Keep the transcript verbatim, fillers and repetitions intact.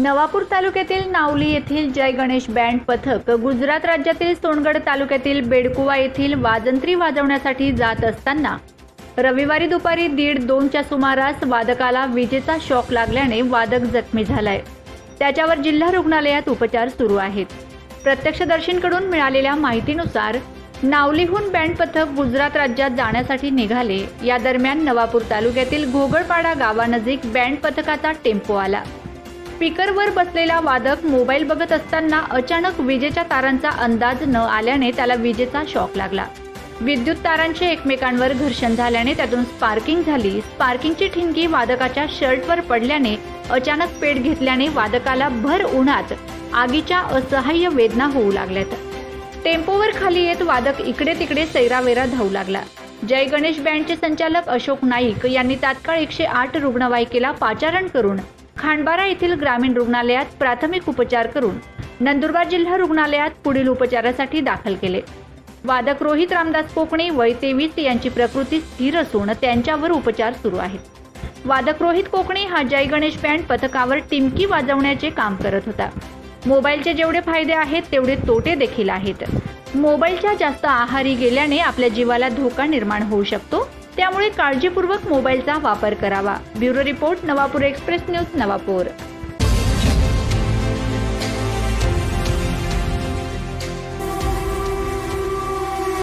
नवापूर तालुक्यातील नावली येथील जय गणेश बँड पथक गुजरात राज्यातील सोनगड तालुक्यातील बेडकुवा येथील वाजंत्री वाजवण्यासाठी जात असताना रविवारी दुपारी दीड दोनच्या सुमारास वादकाला विजेचा शॉक लागल्याने वादक जखमी झालाय। त्याच्यावर जिल्हा रुग्णालयात उपचार सुरू आहेत। प्रत्यक्षदर्शींकडून मिळालेल्या माहितीनुसार नावलीहून बँड पथक गुजरात राज्यात जाण्यासाठी निघाले। या दरम्यान नवापूर तालुक्यातील घोगळपाडा गावानजीक बँड पथकाचा टेम्पो आला। स्पीकरवर बसलेला वादक मोबाईल बघत असताना अचानक विजेच्या तारांचा अंदाज न आल्याने त्याला विजेचा शॉक लागला। विद्युत तारांचे एकमेकांवर घर्षण झाल्याने त्यातून स्पार्किंग झाली। स्पार्किंगची ठिणगी वादकाच्या शर्टवर पडल्याने अचानक पेट घेतल्याने वादकाला भर उन्हात आगीच्या असह्य वेदना होऊ लागल्यात। टेम्पोवर खाली येत वादक इकडे तिकडे सैरावेरा धावू लागला। जय गणेश बँडचे संचालक अशोक नाईक यांनी तात्काळ एकशे आठ रुग्णवाहिकेला पाचारण करून खांडबारा येथील ग्रामीण रुग्णालयात प्राथमिक उपचार करून नंदुरबार जिल्हा रुग्णालयात पुढील उपचारासाठी दाखल केले। वादक रोहित रामदास कोकणे वय तेवीस यांची प्रकृती स्थिर असून त्यांच्यावर उपचार सुरू आहेत। वादक रोहित कोकणे हा जय गणेश बँड पथकावर टिमकी वाजवण्याचे काम करत होता। मोबाईलचे जेवढे फायदे आहेत तेवढे तोटे देखील आहेत। मोबाईलच्या जास्त आहारी गेल्याने आपल्या जीवाला धोका निर्माण होऊ शकतो, त्यामुळे काळजीपूर्वक मोबाईलचा वापर करावा। Bureau report, Navapur Express News, Navapur.